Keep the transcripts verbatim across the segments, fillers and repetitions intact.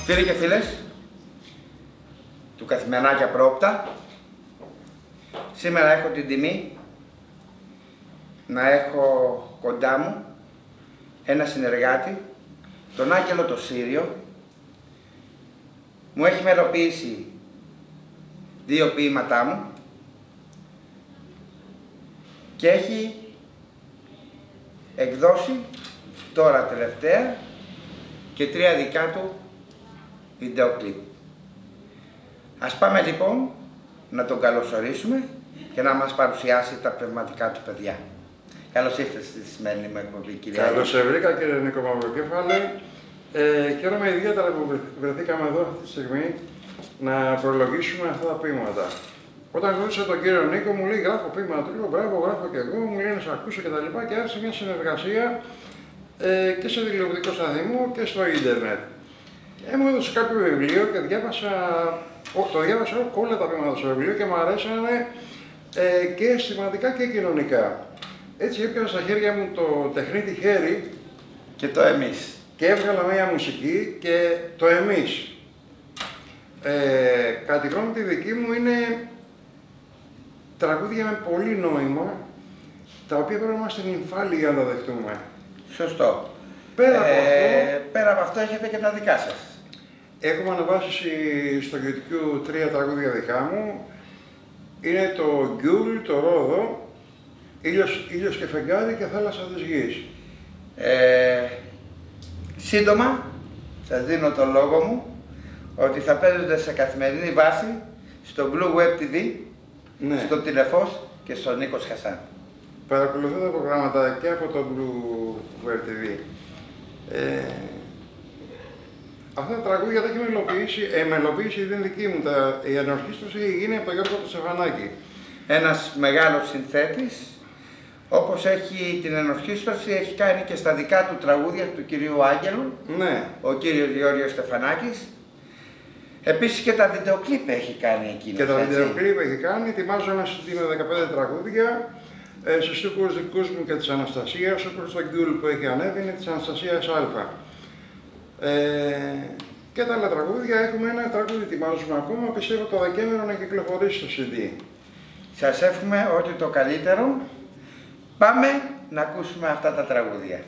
Φίλοι και φίλες του Καθημερινάκια Πρόοπτα, σήμερα έχω την τιμή να έχω κοντά μου ένα συνεργάτη, τον Άγγελο το Σύριο. Μου έχει μελοποιήσει δύο ποίηματά μου και έχει εκδώσει τώρα τελευταία και τρία δικά του βίντεο κλιπ. Ας πάμε λοιπόν να τον καλωσορίσουμε και να μας παρουσιάσει τα πνευματικά του παιδιά. Καλώς ήρθατε στη σημερινή μου εκπομπή, κυρία. Καλώς σε βρήκα, κύριε Νίκο Μαυροκέφαλε. Ε, χαίρομαι ιδιαίτερα που βρεθήκαμε εδώ αυτή τη στιγμή να προλογίσουμε αυτά τα ποίηματα. Όταν γνώρισα τον κύριο Νίκο, μου λέει: Γράφω ποίηματα. Του λέω: Μπράβο, γράφω και εγώ. Μου λέει να σε ακούσω κτλ. Και, και άρχισε μια συνεργασία ε, και σε τηλεοπτικό σταθμό και στο ίντερνετ. Ε, μου έδωσε κάποιο βιβλίο και διάβασα, το διάβασα όλα τα ποίηματα στο βιβλίο και μου αρέσανε ε, και αισθηματικά και κοινωνικά. Έτσι έπιανα στα χέρια μου το τεχνίτη χέρι και το εμείς. Και έβγαλα μια μουσική και το εμείς. Ε, κατά τη γνώμη τη δική μου είναι τραγούδια με πολύ νόημα, τα οποία πρέπει να είμαστε νυμφάλοι για να τα δεχτούμε. Σωστό. Πέρα από, ε, αυτό, πέρα από αυτό έχετε και τα δικά σας. Έχουμε αναβάσει στο YouTube τρία τραγούδια δικά μου. Είναι το Γκιούλ, το Ρόδο, Ήλιος, ήλιος και φεγγάρι και θάλασσα της γης. Ε, σύντομα, σας δίνω το λόγο μου, ότι θα παίζονται σε καθημερινή βάση στο Blue Web τι βι, Ναι. στο Τηλεφώς και στο Νίκος Χασάν. Παρακολουθώ τα προγράμματα και από το Blue Web τι βι. Ε, αυτά τα τραγούδια τα έχει μελοποιήσει, ε, μελοποιήσει δεν δική μου, τα, η ανορχήστρωση έχει γίνει από τον Γιώργο του Στεφανάκη. Ένας μεγάλος συνθέτης, όπως έχει την ενορχήστρωση, έχει κάνει και στα δικά του τραγούδια του κυρίου Άγγελου, Ναι. ο κύριος Γεώργιος Στεφανάκης. Επίσης και τα βιντεοκλίπ έχει κάνει εκείνος. Και τα έτσι. βιντεοκλίπ έχει κάνει, ετοιμάζω ένα σι ντι με δεκαπέντε τραγούδια, ε, στους στίχους δικούς μου και της Αναστασίας, όπως το Γκιούλ που έχει ανέβει είναι της Αναστασίας Α. Ε, και τα άλλα τραγούδια, έχουμε ένα τραγούδι ετοιμάζουμε ακόμα, πιστεύω το Δεκέμβριο να κυκλοφορήσει το σι ντι. Σας εύχομαι ό,τι το καλύτερο. Πάμε να ακούσουμε αυτά τα τραγούδια.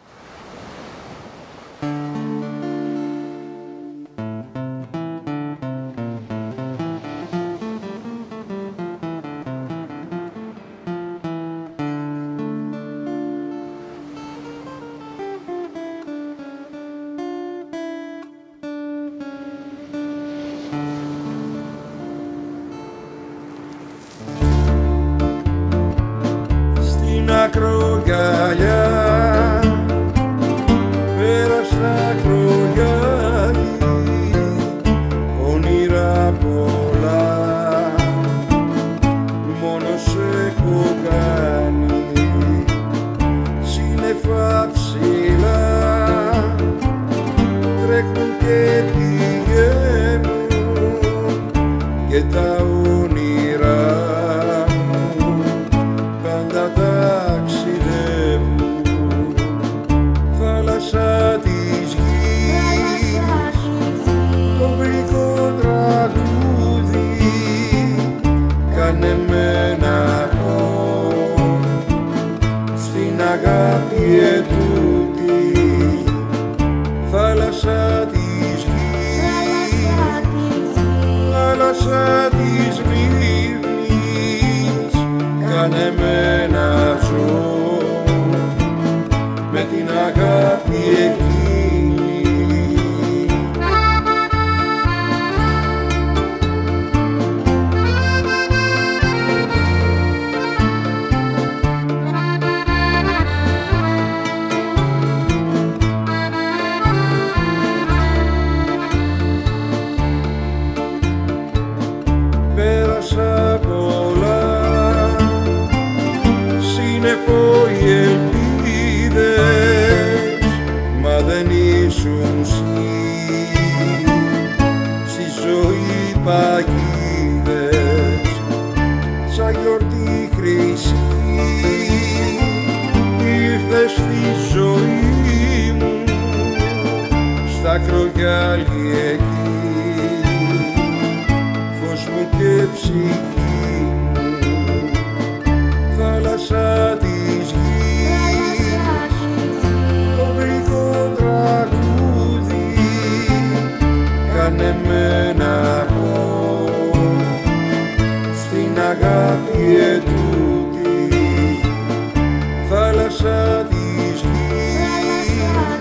Ακρογιαλιά, πέρα στα ακρογιάλι, όνειρα πολλά, μόνος έχω κάνει, σύννεφα ψηλά, τρέχουν και πηγαίνουν και τα όνειρα μου πάντα ταξιδεύουν, θάλασσα της γης, το γλυκό τραγούδι, κάνε με να πω στην αγάπη ετούτη, θάλασσα της γης, θάλασσα της λίμνης, κάνε με να ζω με την αγάπη εκείνη. Πέρασα πολλά, σύννεφο οι ελπίδες, μα δεν ήσουν εσύ, στη ζωή παγίδες, σαν γιορτή χρυσή, ήρθες στη ζωή μου, στα ακρογιάλι εκεί, φως μου και ψυχή μου, θάλασσα της γης, το γλυκό τραγούδι, κάνε με να πω στην αγάπη ετούτη, θάλασσα της γης,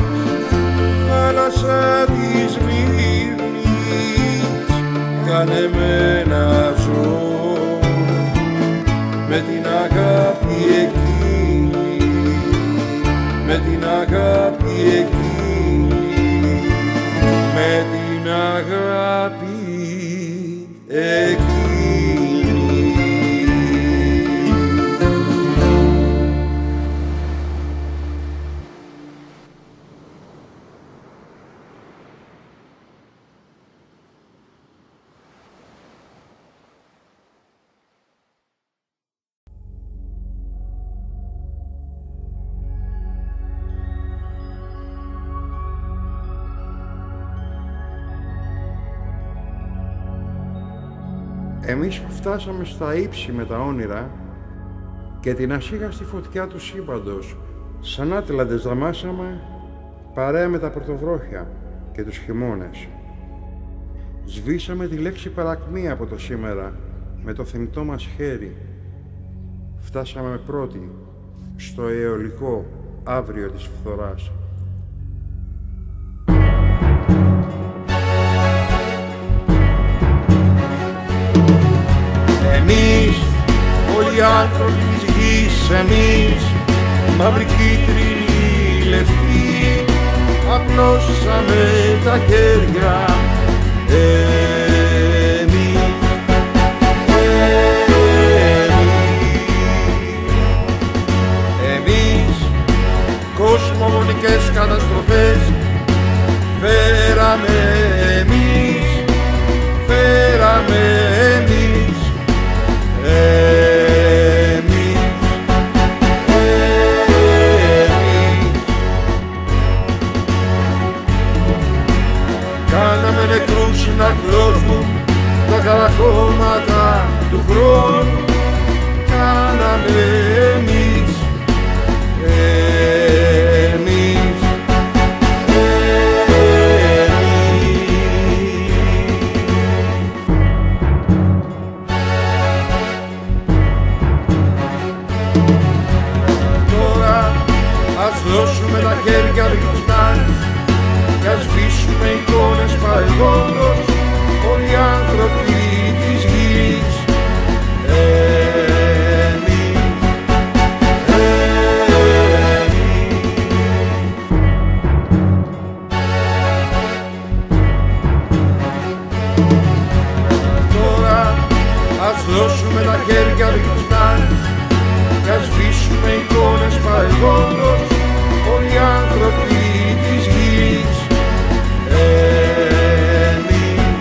θάλασσα της Μύρνης, κάνε με να ζω με την αγάπη εκείνη, με την αγάπη εκείνη, με την αγάπη εκείνη. Εμείς που φτάσαμε στα ύψη με τα όνειρα και την ασίγαστη φωτιά του σύμπαντος, σαν άτλαντες δαμάσαμε παρέα με τα πρωτοβρόχια και τους χειμώνες. Σβήσαμε τη λέξη παρακμή από το σήμερα με το θεμητό μας χέρι. Φτάσαμε πρώτοι στο αιωλικό αύριο της φθοράς. Εμείς, όλοι οι άνθρωποι της γης, εμείς, μαύροι, κίτρινοι, λευκοί, απλώσαμε τα χέρια. Εμείς, εμείς, εμείς, κοσμογονικές καταστροφές φέραμε εμείς, φέραμε εμείς. Εμείς, εμείς, κάναμε νεκρούς να κλώσουν τα καρακόμματα του χρόνου, κάναμε εμείς, εμείς, δώσουμε τα χέρια μπροστά κι ας σβήσουμε εικόνες παρελθόντος, όλοι οι άνθρωποι της γης. Εμείς, εμείς. Τώρα ας δώσουμε τα χέρια μπροστά κι ας σβήσουμε εικόνες παρελθόντος, όλοι οι άνθρωποι της γης. Εμείς,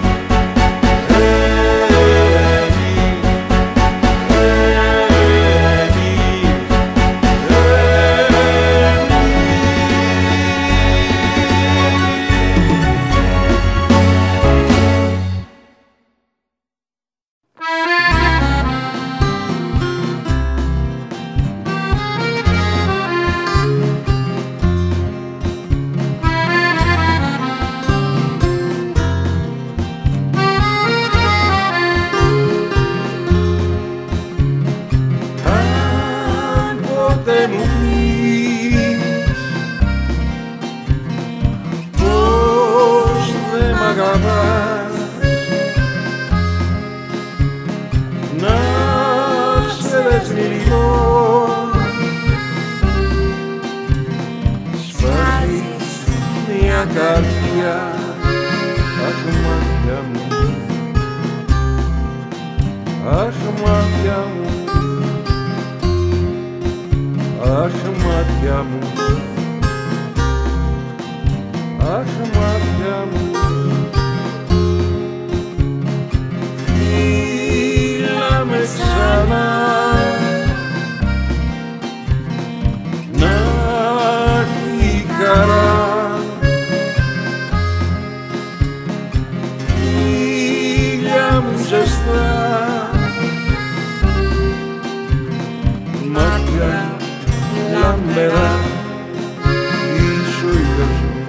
μέρα είσαι ο ήλιος μου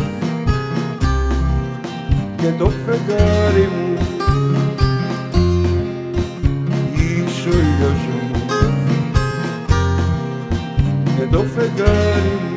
και το φεγγάρι μου, είσαι ο ήλιος μου και το φεγγάρι μου.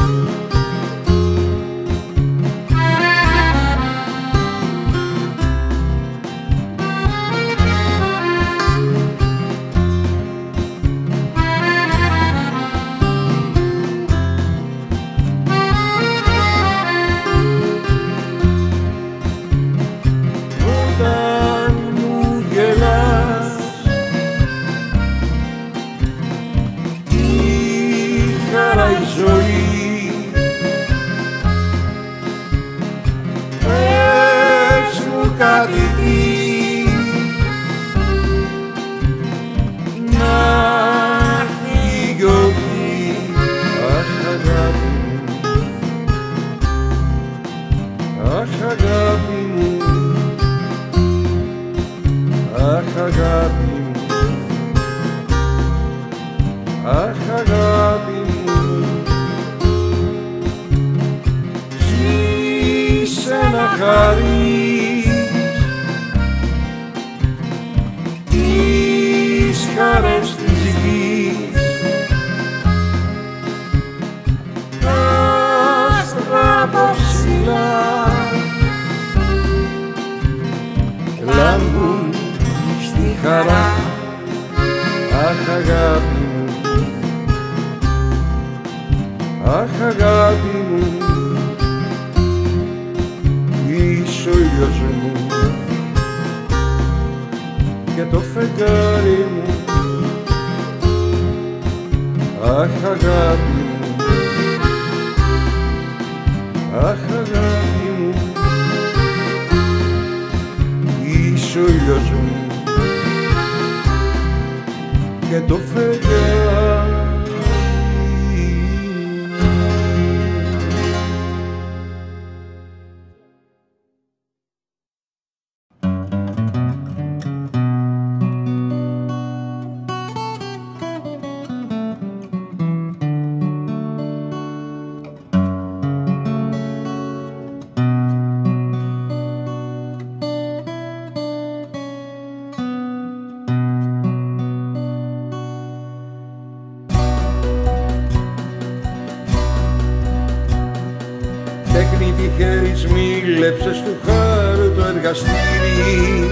Μίλεψες του χάρου το εργαστήρι,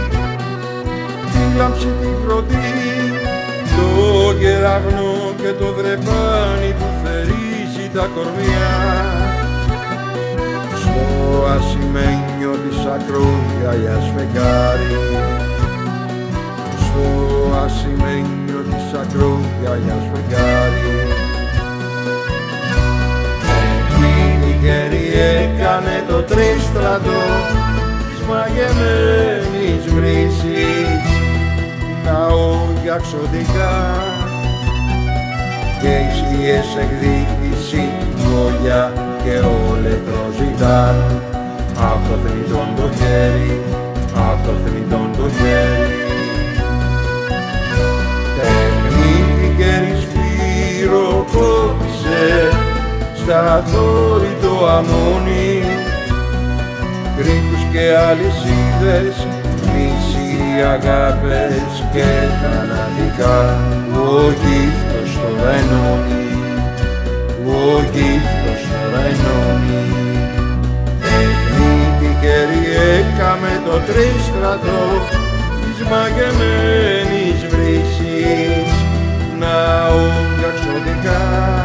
τη λάμψη τη βροντή, το κεραυνό και το δρεπάνι που θερίζει τα κορμιά. Στο ασημένιο της ακρογιαλιάς φεγγάρι, στο ασημένιο της ακρογιαλιάς φεγγάρι. Τυχερή έκανε το τρίστρατο της μαγεμένης βρύσης, ναό για ξωτικά και οι σκιές εκδίκηση, βόλια και όλεθρο ζητάν απ' το θνητόν το χέρι, απ' το θνητόν το χέρι. Τεχνητικερή σφυροκόπησε στα δόρη το αμμόνι, κρίκους και αλυσίδες, μισοί αγάπες και θανατικά. Ο γύφτος τώρα ενώνει, ο γύφτος τώρα ενώνει. Τεχνητικερή έκαμε το τρίστρατο της μαγεμένης βρύσης, ναό για ξωτικά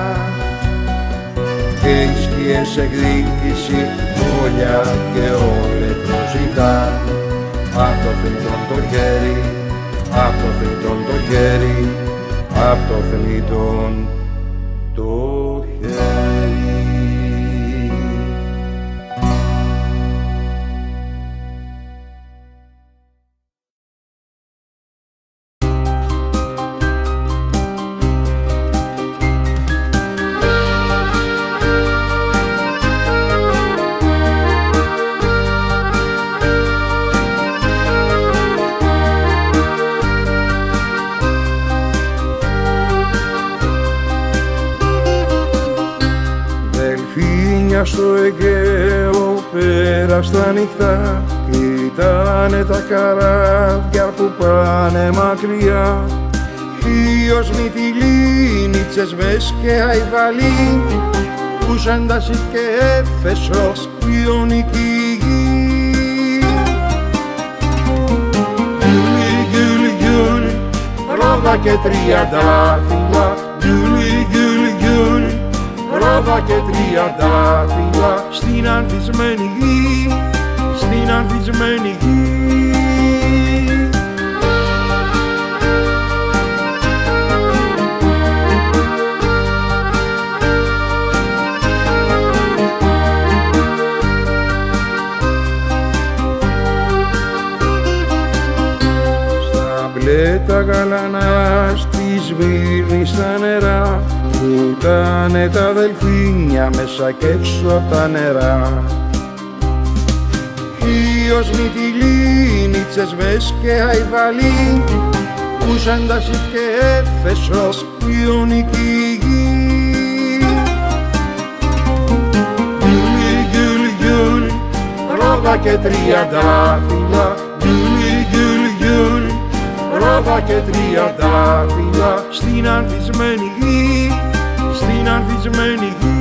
και οι σκιές εκδίκηση, βόλια και όλεθρο ζητάν απ' το θνητόν το χέρι, απ' το θνητόν το χέρι, απ' το θνητόν το χέρι. στο Αιγαίο πέρα στα νυχτά, κοιτάνε τα καράβια που πάνε μακριά. Ίος Μυτιλήνιτσες, Μες και Αϊβαλή, Κουσάνταση και Έφεσος, Ιωνική γη. Γιούλι, γιούλι, γιούλι, Ρόδα και τριαντάφυλλα, γιούλι, γιούλι, γιούλι, Ρόδα και τριαντάφυλλα, στην ανθισμένη γη, στην ανθισμένη γη. Τα γαλανά στη Σμύρνη στα νερά, που ήτανε τα δελφίνια μέσα κι έξω απ' τα νερά. Ίος Μυτιλήνιτσες, Μες και Αϊβαλή, Κουσάνταση και Έφεσος, Ιωνική γη. Γιούλι, γιούλι, γιούλι, Ρόδα και τριαντάφυλλα, γιούλι, γιούλι, γιούλι, Ρόδα και τριαντάφυλλα, στην ανθισμένη γη, στην ανθισμένη γη.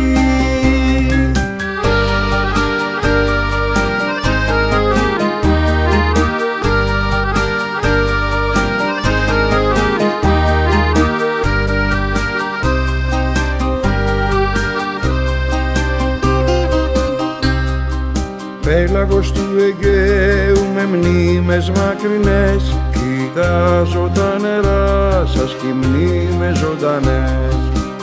Πέλαγος του Αιγαίου με μνήμες μακρινές, κοιτάζω τα νερά σας κι μνήμες ζωντανές.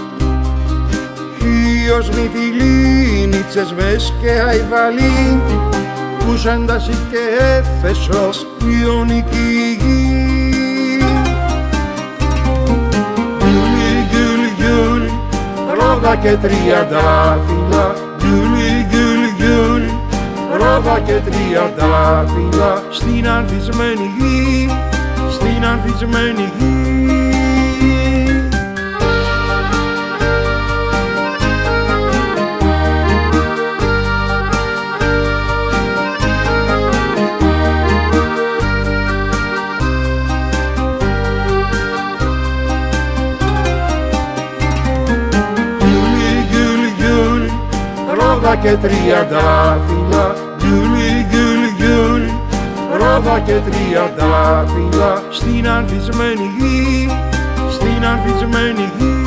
Ίος Μυτιλήνιτσες, Μες και Αϊβαλή, Κουσάνταση και Έφεσος, Ιωνική γη. Γιούλι, γιούλι, γιούλι, Ρόδα και τριαντάφυλλα, γιούλι, γιούλι, γιούλι, Ρόδα και τριαντάφυλλα, στην ανθισμένη γη, στην ανθισμένη γη. Γιούλι, γιούλι, γιούλι, Ρόδα και τριαντάφυλλα, γιούλι, γιούλι, γιούλι, Ρόδα και τριαντάφυλλα, στην ανθισμένη γη, στην ανθισμένη γη.